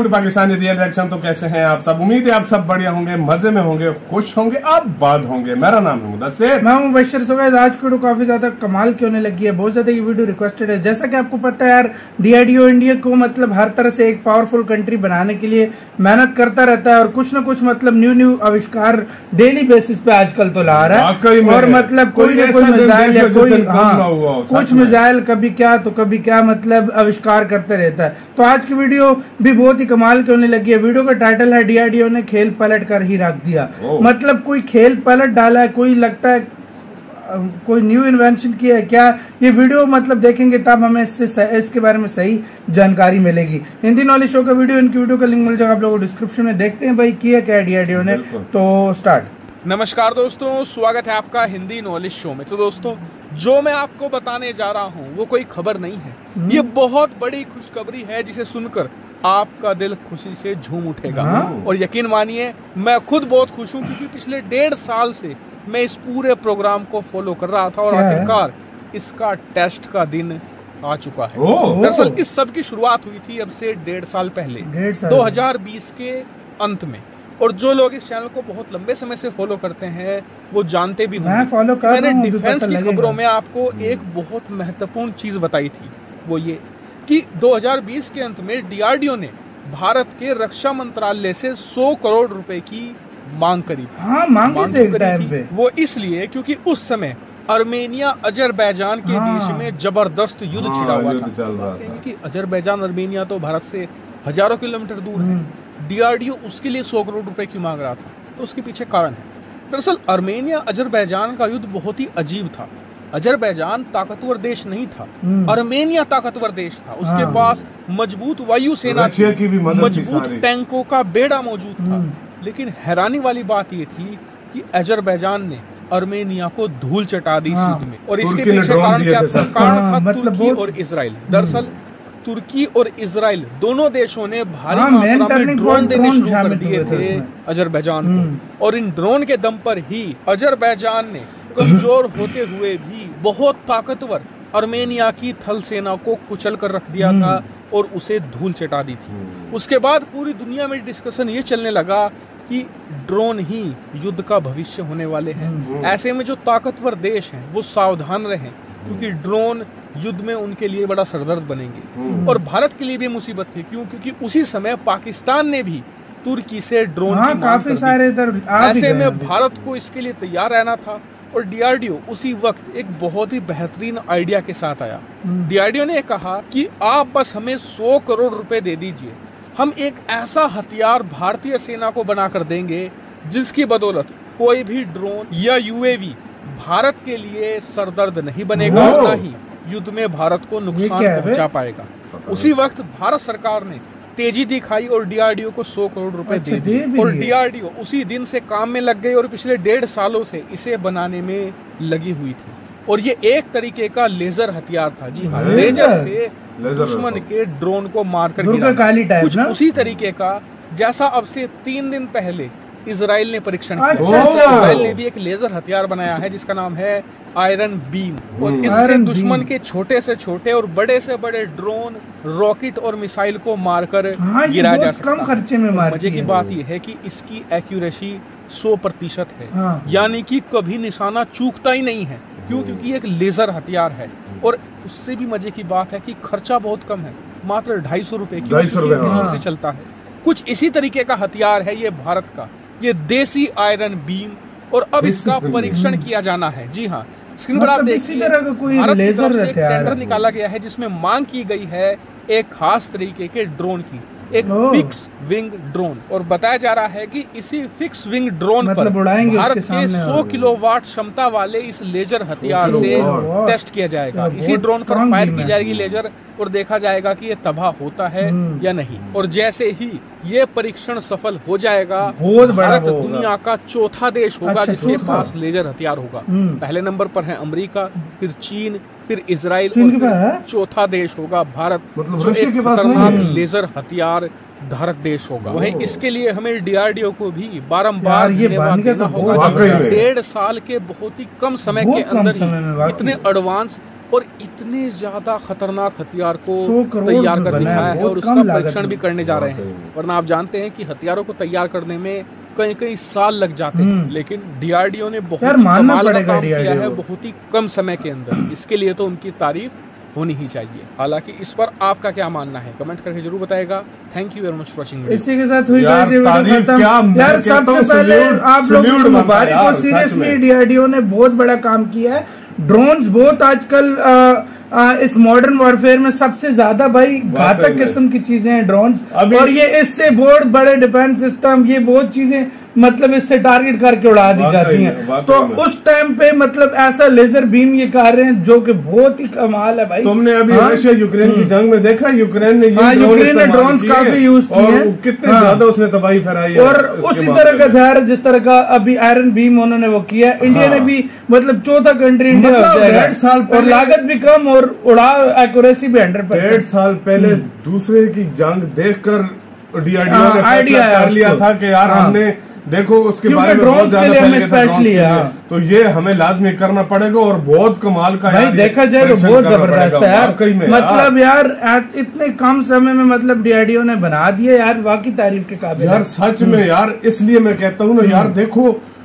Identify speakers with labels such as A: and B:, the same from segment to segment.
A: Pakistani real reaction. तो कैसे हैं आप सब? उम्मीद है आप सब बढ़िया होंगे, मजे में होंगे, खुश होंगे, आबाद होंगे। मेरा नाम है मुदस्सिर,
B: मैं हूं बशर। सो गाइस, आज की वीडियो काफी ज्यादा कमाल की होने लगी है। बहुत ज्यादा ये वीडियो रिक्वेस्टेड है। जैसा कि आपको पता है यार, डीआरडीओ इंडिया को मतलब हर तरह से एक पावरफुल कंट्री बनाने के लिए मेहनत करता रहता है और कुछ ना कुछ मतलब न्यू आविष्कार डेली बेसिस पे आजकल तो ला रहा है। और मतलब कोई ना कोई मिसाइल या कोई कुछ मिसाइल कभी क्या तो कभी क्या मतलब आविष्कार करते रहता है। तो आज की वीडियो भी बहुत ही कमाल की होने लगी है। वीडियो का टाइटल है डीआरडीओ ने खेल पलट कर ही रख दिया। मतलब कोई खेल पलट डाला है, कोई लगता है कोई न्यू इन्वेंशन की है क्या। ये वीडियो मतलब देखेंगे तब हमें इसके बारे में सही जानकारी मिलेगी। हिंदी नॉलेज शो का वीडियो, इनकी वीडियो का लिंक मिल जाएगा आप लोगों को डिस्क्रिप्शन में। देखते हैं भाई किया क्या डीआरडीओ ने। तो स्टार्ट।
C: नमस्कार दोस्तों, स्वागत है आपका हिंदी नॉलेज शो में। तो दोस्तों, जो मैं आपको बताने जा रहा हूँ वो कोई खबर नहीं है, ये बहुत बड़ी खुशखबरी है जिसे सुनकर आपका दिल खुशी से झूम उठेगा। और यकीन मानिए, मैं खुद बहुत खुश हूँ क्योंकि पिछले 1.5 साल से मैं इस पूरे प्रोग्राम को फॉलो कर रहा था और आखिरकार इसका टेस्ट का दिन आ चुका है। दरअसल इस सब की शुरुआत हुई थी अब से 1.5 साल पहले, 2020 के अंत में। और जो लोग इस चैनल को बहुत लंबे समय से फॉलो करते हैं वो जानते भी होंगे, मैंने डिफेंस की खबरों में आपको एक बहुत महत्वपूर्ण चीज बताई थी। वो ये कि 2020 के अंत में डीआरडीओ ने भारत के रक्षा मंत्रालय से 100 करोड़ रुपए की मांग करी थी।
B: हाँ, मांग करी थी।
C: वो इसलिए क्योंकि उस समय अर्मेनिया अजरबैजान के बीच में जबरदस्त युद्ध छिड़ा हुआ था। कि अजरबैजान अर्मेनिया तो भारत से हजारों किलोमीटर दूर है। डीआरडीओ उसके लिए 100 करोड़ रुपए क्यों मांग रहा था? तो उसके पीछे कारण है। दरअसल अर्मेनिया अजरबैजान का युद्ध बहुत ही अजीब था। अजरबैजान ताकतवर देश नहीं था, अर्मेनिया ताकतवर देश था। उसके पास मजबूत वायुसेना थी, मजबूत टैंकों का बेड़ा मौजूद था। लेकिन हैरानी वाली बात यह थी कि अजरबैजान ने अर्मेनिया को धूल चटा दी इस युद्ध में। और इसके पीछे कारण क्या था? कारण था तुर्की और इजराइल। दरअसल तुर्की और इजराइल दोनों देशों ने भारी मात्रा में ड्रोन देने शुरू कर दिए थे अजरबैजान को। और इन ड्रोन के दम पर ही अजरबैजान ने कमजोर होते हुए भी बहुत ताकतवर अर्मेनिया की थल सेना को कुचल कर रख दिया था और उसे धूल चटा दी थी। उसके बाद पूरी दुनिया में डिस्कशन ये चलने लगा कि ड्रोन ही युद्ध का भविष्य होने वाले हैं। ऐसे में जो ताकतवर देश हैं वो सावधान रहें, क्योंकि ड्रोन युद्ध में उनके लिए बड़ा सरदर्द बनेंगे। और भारत के लिए भी मुसीबत थी। क्यों? क्योंकि उसी समय पाकिस्तान ने भी तुर्की से ड्रोन की मांग
B: काफी सारे
C: ऐसे में भारत को इसके लिए तैयार रहना था। और डीआरडीओ उसी वक्त एक बहुत ही बेहतरीन आइडिया के साथ आया। डीआरडीओ ने कहा कि आप बस हमें 100 करोड़ रुपए दे दीजिए, हम एक ऐसा हथियार भारतीय सेना को बनाकर देंगे जिसकी बदौलत कोई भी ड्रोन या यूएवी भारत के लिए सरदर्द नहीं बनेगा, ना ही युद्ध में भारत को नुकसान पहुंचा पाएगा। उसी वक्त भारत सरकार ने तेजी दिखाई और डीआरडीओ को 100 करोड़ रुपए दे दिए। और डीआरडीओ उसी दिन से काम में लग गई और पिछले 1.5 सालों से इसे बनाने में लगी हुई थी। और ये एक तरीके का लेजर हथियार था। जी हाँ, लेजर से दुश्मन के ड्रोन को मारकर गिराना। कुछ उसी तरीके का जैसा अब से 3 दिन पहले इजराइल ने परीक्षण किया। इजराइल ने भी एक लेजर हथियार बनाया है जिसका नाम है आयरन बीम। और इससे दुश्मन के छोटे से छोटे और बड़े से बड़े ड्रोन, रॉकेट और मिसाइल को मारकर गिराया जा सकता है।
B: कम खर्चे में
C: मजे की बात यह है कि इसकी एक्यूरेसी 100% है। यानी कि कभी निशाना चूकता ही नहीं है। क्यों? क्योंकि एक लेजर हथियार है। और उससे भी मजे की बात है कि खर्चा बहुत कम है, मात्र 250 रुपए की से चलता है। कुछ इसी तरीके का हथियार है ये भारत का, ये देसी आयरन बीम। और अब इसका परीक्षण किया जाना है। जी हाँ, स्क्रीन पर आप देखिए, भारत की तरफ से एक टेंडर निकाला गया है जिसमें मांग की गई है एक खास तरीके के ड्रोन की, एक फिक्स विंग ड्रोन। और बताया जा रहा है कि इसी फिक्स विंग ड्रोन पर भारत के 100 किलोवाट क्षमता वाले इस लेजर हथियार से टेस्ट किया जाएगा। इसी ड्रोन पर फायर की जाएगी लेजर और देखा जाएगा कि ये तबाह होता है या नहीं। और जैसे ही ये परीक्षण सफल हो जाएगा, भारत दुनिया का चौथा देश होगा जिसके पास लेजर हथियार होगा। पहले नंबर पर है अमेरिका, फिर चीन, फिर इजराइल और फिर चौथा देश होगा भारत, जो एक खतरनाक लेजर हथियार धारक देश होगा। वहीं इसके लिए हमें डीआरडीओ को भी बारंबार
B: ये
C: धन्यवाद देना होगा।
A: 1.5
C: साल के बहुत ही कम समय के अंदर ही इतने एडवांस और इतने ज्यादा खतरनाक हथियार को तैयार कर दिखाया है और उसका परीक्षण भी करने जा रहे हैं। वरना आप जानते हैं कि हथियारों को तैयार करने में कई कई साल लग जाते हैं, लेकिन डीआरडीओ ने बहुत कमाल का काम किया है बहुत ही कम समय के अंदर। इसके लिए तो उनकी तारीफ होनी ही चाहिए। हालांकि इस पर आपका क्या मानना है कमेंट करके जरूर बताएगा। Thank you very much for watching.
B: इसी के साथ हुई यार सबसे पहले आप लोगों को मुबारक हो। सीरियसली डीआरडीओ ने बहुत बड़ा काम किया है। ड्रोन्स बहुत आजकल इस मॉडर्न वॉरफेयर में सबसे ज्यादा भाई घातक किस्म की चीजें हैं ड्रोन्स, और ये इससे बहुत बड़े डिफेंस सिस्टम, ये बहुत चीजें मतलब इससे टारगेट करके उड़ा दी जाती हैं। तो उस टाइम पे मतलब ऐसा लेजर बीम ये कर रहे हैं जो कि बहुत ही कमाल है भाई।
A: तुमने अभी रशिया यूक्रेन की जंग में देखा, यूक्रेन ने
B: ड्रोन्स काफी यूज किए हैं,
A: कितने ज्यादा उसने तबाही फैलाई है।
B: और उसी तरह का हथियार जिस तरह का अभी आयरन बीम उन्होंने वो किया, इंडिया ने भी मतलब चौथा कंट्री इंडिया हो जाएगा।
A: 1.5 साल
B: और लागत भी कम और उड़ा एक्यूरेसी भी 100%।
A: 1.5 साल पहले दूसरे की जंग देखकर डीआरडीओ ने आइडिया कर लिया था कि यार हमने देखो उसके बारे में बहुत ज्यादा स्पेशली तो ये हमें लाजमी करना पड़ेगा और बहुत कमाल का
B: भाई देखा जाए तो बहुत जबरदस्त है यार। मतलब यार इतने कम समय में मतलब डीआरडीओ ने बना दिया यार, वाकई तारीफ के काबिल
A: यार सच में यार। इसलिए मैं कहता हूँ ना यार, देखो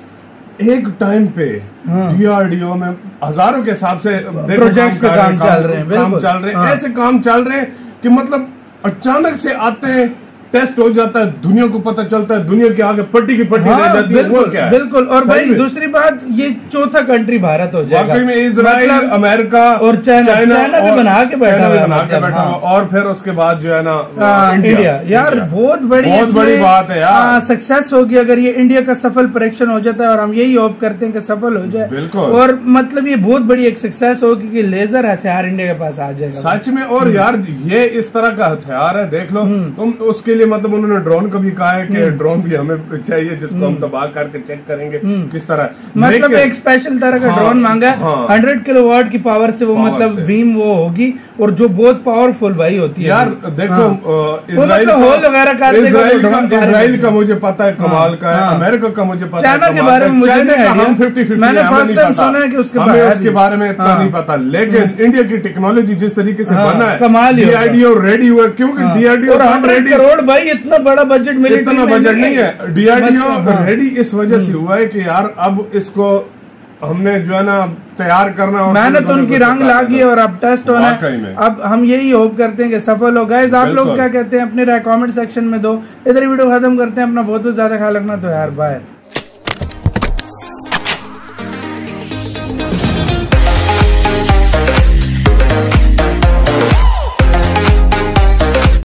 A: एक टाइम पे डीआरडीओ में हजारों के हिसाब से
B: प्रोजेक्ट्स पे काम चल रहे हैं,
A: ऐसे काम चल रहे हैं कि मतलब अचानक से आते हैं, टेस्ट हो जाता है, दुनिया को पता चलता है, दुनिया के आगे पट्टी की पट्टी रह जाती है। वो क्या है?
B: बिल्कुल। और भाई दूसरी बात, ये चौथा कंट्री भारत हो जाएगा।
A: वाकई में इजराइल, अमेरिका
B: और चाइना भी बना के बैठा
A: हुआ, और फिर उसके बाद जो है ना
B: इंडिया। यार बहुत बड़ी
A: बात है यार,
B: सक्सेस होगी अगर ये इंडिया का सफल परीक्षण हो जाता है, और हम यही होप करते हैं कि सफल हो जाए।
A: बिल्कुल।
B: और मतलब ये बहुत बड़ी एक सक्सेस होगी कि लेजर हथियार इंडिया के पास आ जाएगा
A: सच में। और यार ये इस तरह का हथियार है, देख लो तुम। उसके लिए मतलब उन्होंने ड्रोन का भी कहा है कि ड्रोन भी हमें चाहिए जिसको हम तबाह करके चेक करेंगे किस तरह।
B: मतलब एक स्पेशल तरह का ड्रोन मांगा है। 100 किलोवाट की पावर से वो मतलब बीम वो होगी, और जो बहुत पावरफुल भाई होती है
A: यार। देखो
B: होल वगैरह
A: इजराइल का मुझे पता है कमाल का है, अमेरिका का मुझे पता है,
B: चाइना के बारे में मुझे
A: हम 50-50
B: मैंने फर्स्ट टाइम सुना है कि
A: उसके बारे में इतना नहीं पता। लेकिन इंडिया की टेक्नोलॉजी जिस तरीके से बना है,
B: कमाल ही
A: डीआरडीओ रेडी हुआ, क्योंकि डीआरडीओ
B: 100 करोड़ भाई इतना बड़ा बजट मिले,
A: इतना बजट नहीं है। डीआरडीओ रेडी इस वजह से हुआ है कि यार अब इसको हमने जो है ना तैयार करना, और
B: मेहनत उनकी रंग लागी और अब टेस्ट होना है। अब हम यही होप करते हैं कि सफल हो। गाइस आप लोग क्या कहते हैं अपने राय कमेंट सेक्शन में दो। इधर वीडियो खत्म करते हैं। अपना बहुत ज्यादा ख्याल रखना। तो यार बाय।